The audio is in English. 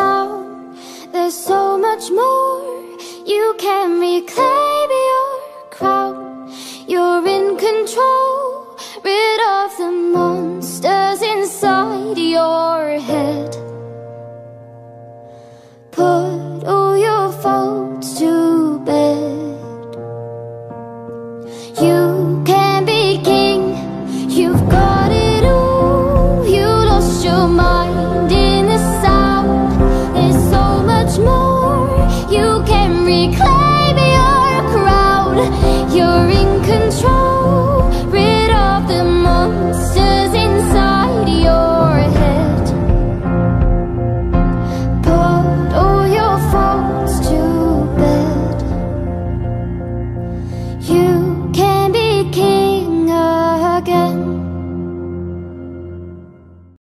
sound. There's so much more. You can reclaim your crown. You're in control. Rid of the monsters inside your head. Put all your faults to bed. You can be king. You've got it all. You lost your mind in the sound. There's so much more. You can reclaim your crown. You're